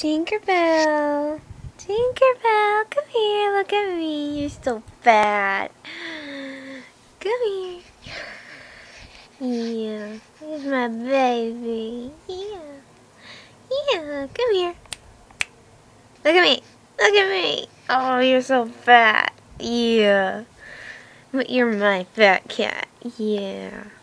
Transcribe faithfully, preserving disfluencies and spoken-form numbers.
Tinkerbell, Tinkerbell, come here, look at me, you're so fat. Come here. Yeah, here's my baby. Yeah, yeah, come here. Look at me, look at me. Oh, you're so fat. Yeah, but you're my fat cat. Yeah.